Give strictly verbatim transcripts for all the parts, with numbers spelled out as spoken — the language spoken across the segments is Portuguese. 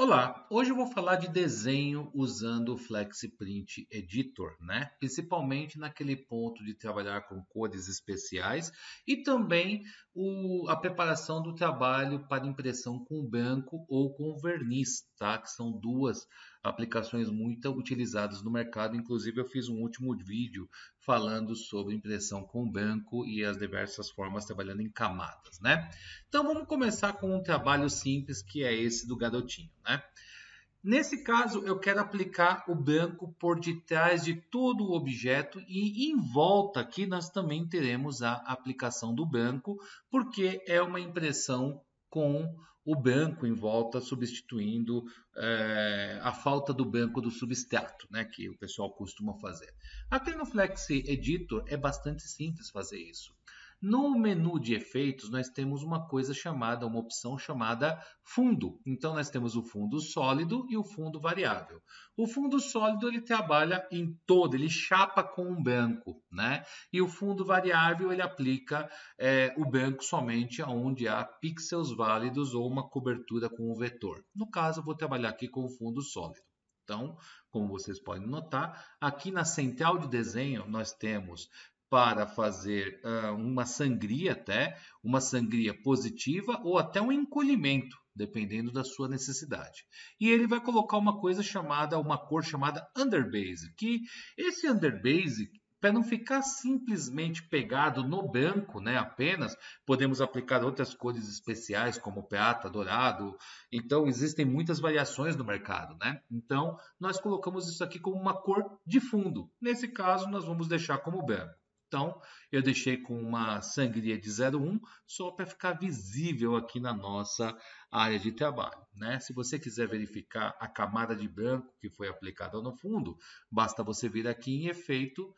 Olá, hoje eu vou falar de desenho usando o FlexiPrint Editor, né? Principalmente naquele ponto de trabalhar com cores especiais e também o- a preparação do trabalho para impressão com branco ou com verniz, tá? Que são duas aplicações muito utilizadas no mercado. Inclusive, eu fiz um último vídeo falando sobre impressão com branco e as diversas formas trabalhando em camadas, né? Então vamos começar com um trabalho simples que é esse do garotinho, né? Nesse caso, eu quero aplicar o branco por detrás de todo o objeto e em volta aqui nós também teremos a aplicação do branco, porque é uma impressão com o branco em volta, substituindo eh, a falta do branco do substrato, né, que o pessoal costuma fazer. Aqui no Flex Editor é bastante simples fazer isso. No menu de efeitos, nós temos uma coisa chamada, uma opção chamada fundo. Então, nós temos o fundo sólido e o fundo variável. O fundo sólido, ele trabalha em todo, ele chapa com um branco, né? E o fundo variável, ele aplica é, o branco somente onde há pixels válidos ou uma cobertura com o vetor. No caso, eu vou trabalhar aqui com o fundo sólido. Então, como vocês podem notar, aqui na central de desenho, nós temos para fazer uh, uma sangria até, uma sangria positiva ou até um encolhimento, dependendo da sua necessidade. E ele vai colocar uma coisa chamada, uma cor chamada Underbase, que esse Underbase, para não ficar simplesmente pegado no branco, né, apenas, podemos aplicar outras cores especiais, como prata, dourado. Então, existem muitas variações no mercado, né? Então, nós colocamos isso aqui como uma cor de fundo. Nesse caso, nós vamos deixar como branco. Então, eu deixei com uma sangria de zero vírgula um só para ficar visível aqui na nossa área de trabalho, né? Se você quiser verificar a camada de branco que foi aplicada no fundo, basta você vir aqui em efeito,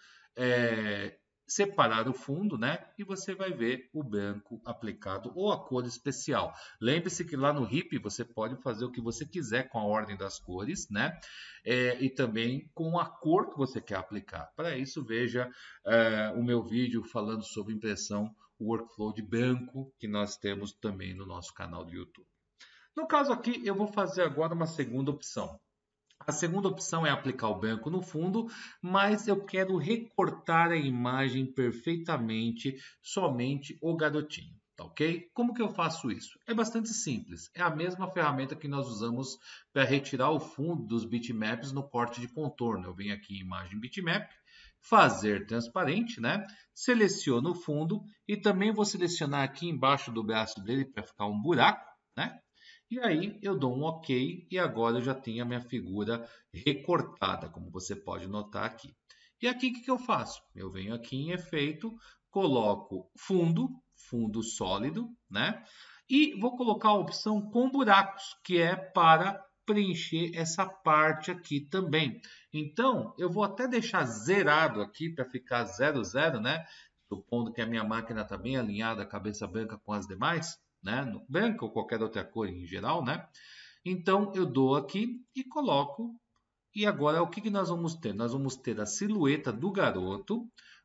é, separar o fundo, né? E você vai ver o branco aplicado ou a cor especial. Lembre-se que lá no R I P você pode fazer o que você quiser com a ordem das cores, né? É, e também com a cor que você quer aplicar. Para isso, veja é, o meu vídeo falando sobre impressão, o workflow de branco que nós temos também no nosso canal do YouTube. No caso aqui, eu vou fazer agora uma segunda opção. A segunda opção é aplicar o branco no fundo, mas eu quero recortar a imagem perfeitamente, somente o garotinho, tá ok? Como que eu faço isso? É bastante simples. É a mesma ferramenta que nós usamos para retirar o fundo dos bitmaps no corte de contorno. Eu venho aqui em imagem bitmap, fazer transparente, né? Seleciono o fundo e também vou selecionar aqui embaixo do braço dele para ficar um buraco, né? E aí eu dou um OK e agora eu já tenho a minha figura recortada, como você pode notar aqui. E aqui o que, que eu faço? Eu venho aqui em efeito, coloco fundo, fundo sólido, né? E vou colocar a opção com buracos, que é para preencher essa parte aqui também. Então, eu vou até deixar zerado aqui para ficar zero zero, né? Supondo que a minha máquina está bem alinhada, a cabeça branca com as demais, né? No branco ou qualquer outra cor em geral, né? Então eu dou aqui e coloco. E agora o que, que nós vamos ter? Nós vamos ter a silhueta do garoto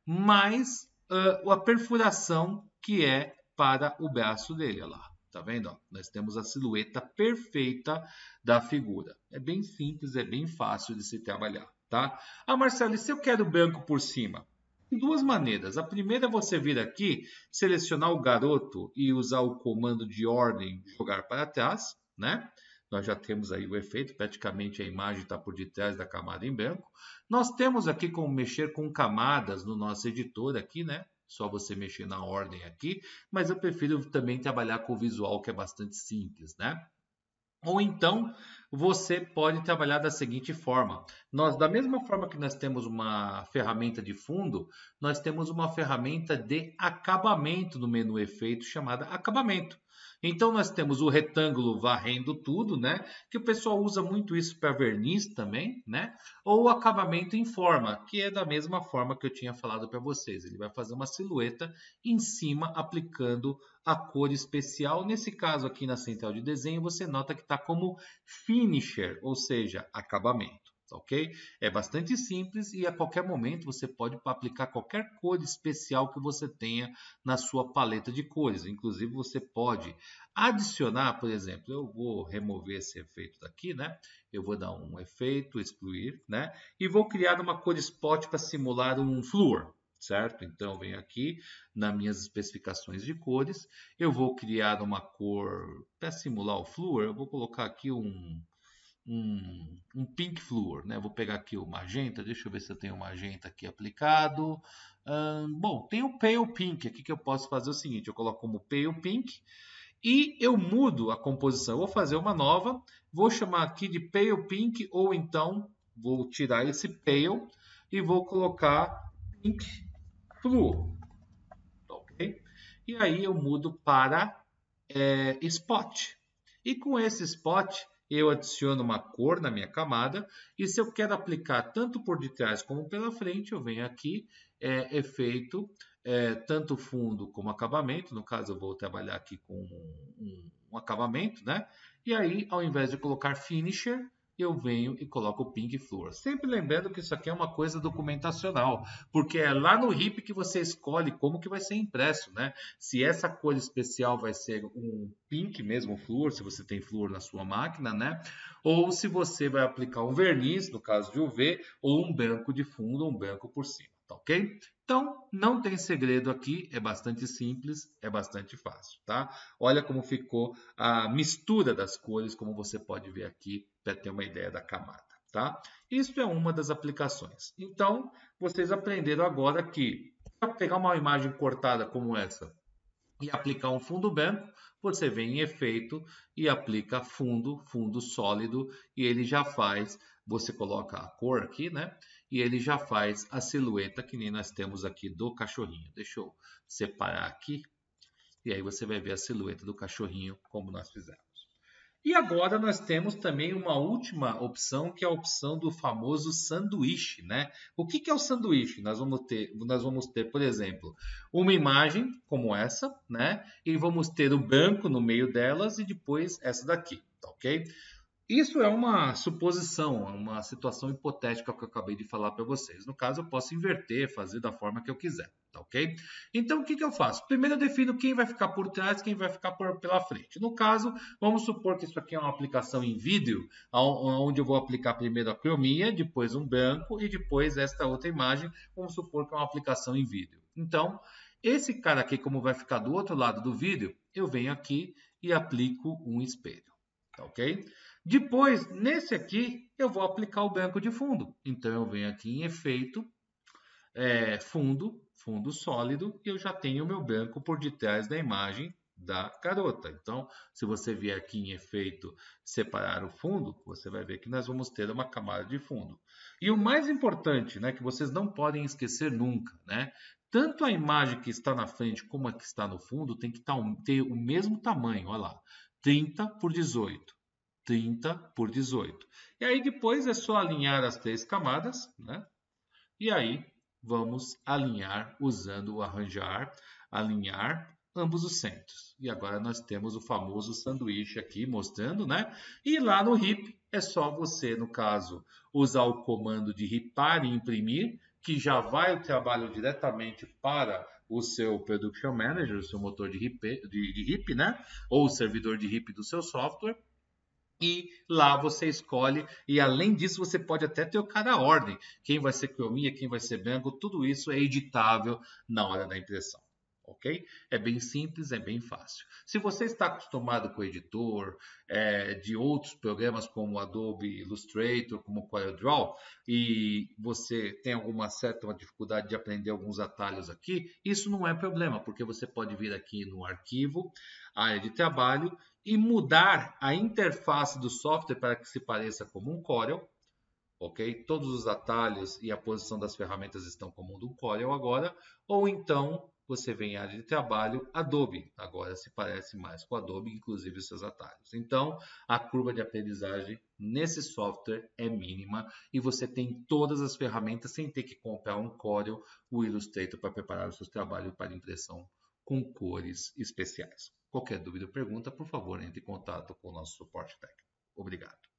mais uh, a perfuração que é para o braço dele. Olha lá, tá vendo? Ó, nós temos a silhueta perfeita da figura. É bem simples, é bem fácil de se trabalhar, tá? Ah, Marcelo, e se eu quero branco por cima? Tem duas maneiras. A primeira é você vir aqui, selecionar o garoto e usar o comando de ordem jogar para trás, né? Nós já temos aí o efeito, praticamente a imagem está por detrás da camada em branco. Nós temos aqui como mexer com camadas no nosso editor aqui, né? Só você mexer na ordem aqui, mas eu prefiro também trabalhar com o visual que é bastante simples, né? Ou então, você pode trabalhar da seguinte forma. Nós, da mesma forma que nós temos uma ferramenta de fundo, nós temos uma ferramenta de acabamento no menu efeito chamada acabamento. Então, nós temos o retângulo varrendo tudo, né? Que o pessoal usa muito isso para verniz também, né? Ou o acabamento em forma, que é da mesma forma que eu tinha falado para vocês. Ele vai fazer uma silhueta em cima, aplicando a cor especial. Nesse caso aqui na central de desenho, você nota que está como finisher, ou seja, acabamento. ok? É bastante simples e a qualquer momento você pode aplicar qualquer cor especial que você tenha na sua paleta de cores. Inclusive você pode adicionar, por exemplo, eu vou remover esse efeito daqui, né? Eu vou dar um efeito, excluir, né? E vou criar uma cor spot para simular um flúor, certo? Então eu venho aqui nas minhas especificações de cores, eu vou criar uma cor para simular o flúor, eu vou colocar aqui um um, um pink fluor, né? Vou pegar aqui o magenta, deixa eu ver se eu tenho o magenta aqui aplicado. Hum, bom, tem o pale pink aqui que eu posso fazer o seguinte, eu coloco como pale pink e eu mudo a composição. Eu vou fazer uma nova, vou chamar aqui de pale pink ou então vou tirar esse pale e vou colocar pink fluor, ok? E aí eu mudo para é, spot. E com esse spot eu adiciono uma cor na minha camada e se eu quero aplicar tanto por detrás como pela frente, eu venho aqui, é, efeito, é, tanto fundo como acabamento, no caso eu vou trabalhar aqui com um, um, um acabamento, né? E aí, ao invés de colocar finisher, eu venho e coloco o Pink Fluor. Sempre lembrando que isso aqui é uma coisa documentacional, porque é lá no R I P que você escolhe como que vai ser impresso, né? Se essa cor especial vai ser um pink mesmo, flúor, se você tem flúor na sua máquina, né? Ou se você vai aplicar um verniz, no caso de U V, ou um branco de fundo, ou um branco por cima, tá ok? Então, não tem segredo aqui, é bastante simples, é bastante fácil, tá? Olha como ficou a mistura das cores, como você pode ver aqui, para ter uma ideia da camada, tá? Isso é uma das aplicações. Então, vocês aprenderam agora que, para pegar uma imagem cortada como essa e aplicar um fundo branco, você vem em efeito e aplica fundo, fundo sólido, e ele já faz, você coloca a cor aqui, né? E ele já faz a silhueta que nem nós temos aqui do cachorrinho. Deixa eu separar aqui, e aí você vai ver a silhueta do cachorrinho como nós fizemos. E agora nós temos também uma última opção, que é a opção do famoso sanduíche, né? O que que é o sanduíche? Nós vamos ter, nós vamos ter, por exemplo, uma imagem como essa, né? E vamos ter o branco no meio delas e depois essa daqui, tá ok? Isso é uma suposição, uma situação hipotética que eu acabei de falar para vocês. No caso, eu posso inverter, fazer da forma que eu quiser, tá ok? Então, o que, que eu faço? Primeiro, eu defino quem vai ficar por trás, quem vai ficar por, pela frente. No caso, vamos supor que isso aqui é uma aplicação em vídeo, onde eu vou aplicar primeiro a cromia, depois um branco e depois esta outra imagem. Vamos supor que é uma aplicação em vídeo. Então, esse cara aqui, como vai ficar do outro lado do vídeo, eu venho aqui e aplico um espelho, tá ok? Depois, nesse aqui, eu vou aplicar o branco de fundo. Então, eu venho aqui em efeito, é, fundo, fundo sólido, e eu já tenho o meu branco por detrás da imagem da garota. Então, se você vier aqui em efeito, separar o fundo, você vai ver que nós vamos ter uma camada de fundo. E o mais importante, né, que vocês não podem esquecer nunca, né? Tanto a imagem que está na frente como a que está no fundo tem que ter o mesmo tamanho, olha lá, trinta por dezoito. trinta por dezoito. E aí depois é só alinhar as três camadas, né? E aí vamos alinhar usando o arranjar, alinhar ambos os centros. E agora nós temos o famoso sanduíche aqui mostrando, né? E lá no R I P é só você, no caso, usar o comando de ripar e imprimir, que já vai o trabalho diretamente para o seu Production Manager, o seu motor de R I P, de, de R I P, né? Ou o servidor de R I P do seu software. E lá você escolhe, e além disso você pode até trocar a ordem. Quem vai ser cromia, quem vai ser branco, tudo isso é editável na hora da impressão. Ok? É bem simples, é bem fácil. Se você está acostumado com o editor, é, de outros programas como o Adobe Illustrator, como o CorelDRAW, e você tem alguma certa dificuldade de aprender alguns atalhos aqui, isso não é problema, porque você pode vir aqui no arquivo, área de trabalho, e mudar a interface do software para que se pareça como um Corel, ok? Todos os atalhos e a posição das ferramentas estão como um do Corel agora, ou então você vem em área de trabalho, Adobe, agora se parece mais com Adobe, inclusive os seus atalhos. Então, a curva de aprendizagem nesse software é mínima e você tem todas as ferramentas sem ter que comprar um Corel, o Illustrator para preparar os seus trabalhos para impressão com cores especiais. Qualquer dúvida ou pergunta, por favor, entre em contato com o nosso suporte técnico. Obrigado.